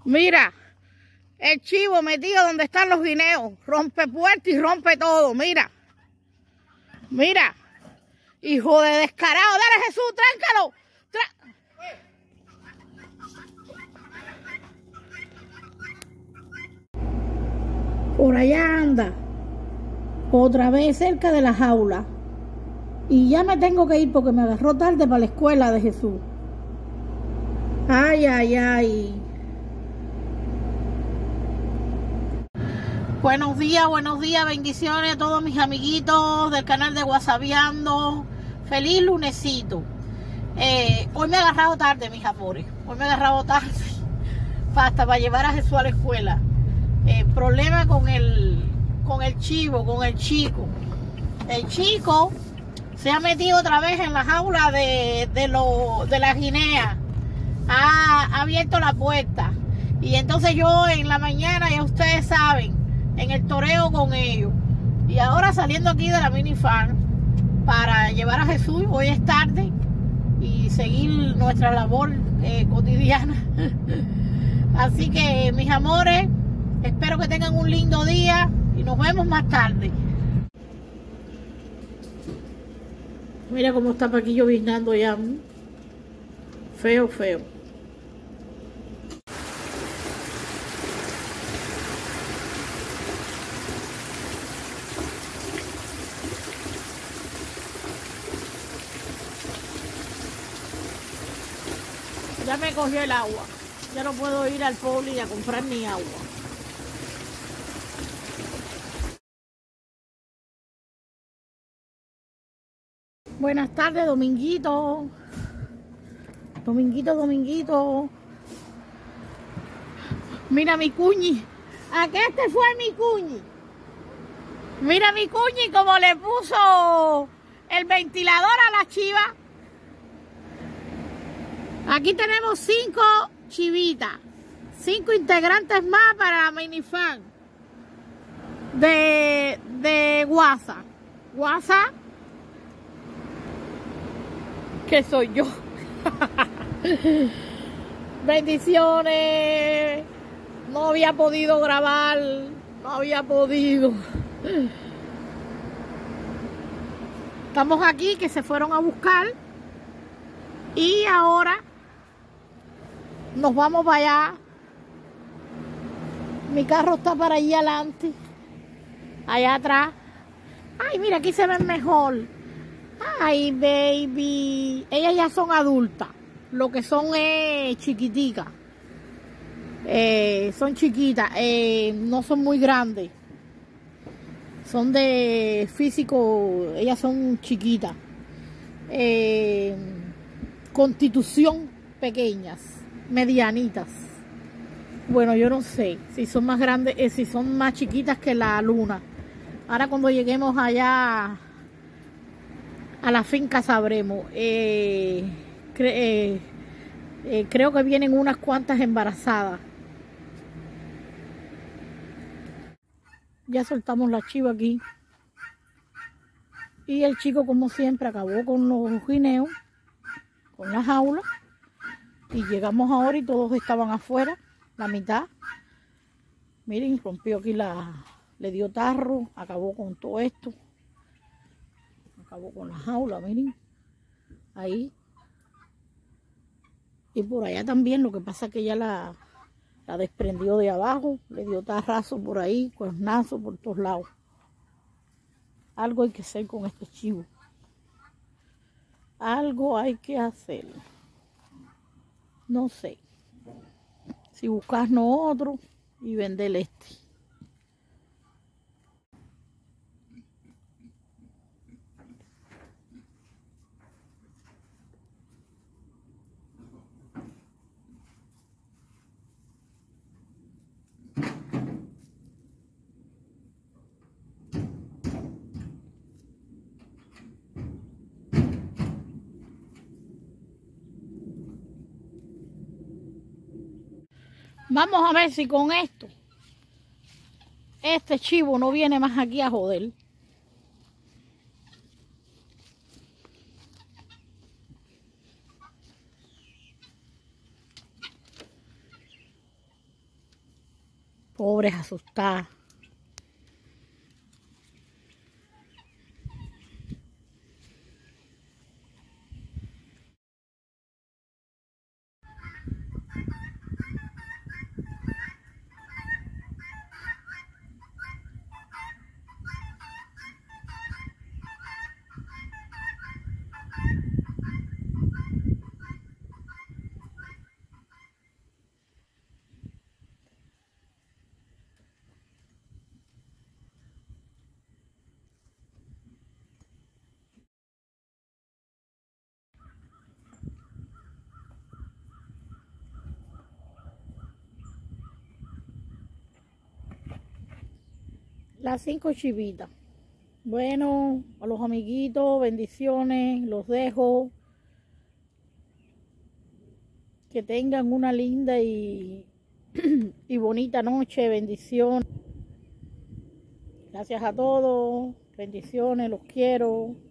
Mira, el chivo metido donde están los guineos. Rompe puertas y rompe todo. Mira. Mira. Hijo de descarado. Dale, Jesús, tráncalo. Por allá anda. Otra vez cerca de la jaula. Y ya me tengo que ir porque me agarró tarde para la escuela de Jesús. Ay, ay, ay. Buenos días, bendiciones a todos mis amiguitos del canal de Guasabiando. Feliz lunesito. Hoy me he agarrado tarde, mis amores. Hoy me he agarrado tarde hasta para llevar a Jesús a la escuela. Problema con el chivo, con el chico. El chico se ha metido otra vez en la jaula de la guinea. Ha abierto la puerta. Y entonces yo en la mañana, ya ustedes saben, en el toreo con ellos. Y ahora saliendo aquí de la minifan para llevar a Jesús, hoy es tarde, y seguir nuestra labor cotidiana. Así que, mis amores, espero que tengan un lindo día y nos vemos más tarde. Mira cómo está aquí lloviznando ya. Feo, feo. Ya me cogió el agua. Ya no puedo ir al poli a comprar ni agua. Buenas tardes, Dominguito. Dominguito. Mira mi cuñi. ¿A qué este fue mi cuñi? Mira mi cuñi como le puso el ventilador a la chiva. Aquí tenemos 5 chivitas. 5 integrantes más para la minifan de WhatsApp. WhatsApp, que soy yo. Bendiciones. No había podido grabar. No había podido. Estamos aquí, que se fueron a buscar. Y ahora nos vamos para allá. Mi carro está para allí adelante. Allá atrás. Ay, mira, aquí se ven mejor. Ay, baby. Ellas ya son adultas. Lo que son es chiquiticas. Son chiquitas. No son muy grandes. Son de físico. Ellas son chiquitas. Constitución pequeñas. Medianitas. Bueno, yo no sé si son más grandes, si son más chiquitas que la luna. Ahora cuando lleguemos allá a la finca sabremos. Creo que vienen unas cuantas embarazadas. Ya soltamos la chiva aquí. Y el chico, como siempre, acabó con los guineos, con la jaula. Y llegamos ahora y todos estaban afuera, la mitad. Miren, rompió aquí le dio tarro, acabó con todo esto. Acabó con la jaula, miren. Ahí. Y por allá también, lo que pasa es que ya la desprendió de abajo, le dio tarrazo por ahí, cuernazo por todos lados. Algo hay que hacer con este chivo. Algo hay que hacer. No sé. Si buscarnos otro y vender este. Vamos a ver si con esto este chivo no viene más aquí a joder. Pobres, asustadas. Las 5 chivitas. Bueno, a los amiguitos, bendiciones, los dejo. Que tengan una linda y bonita noche, bendiciones. Gracias a todos, bendiciones, los quiero.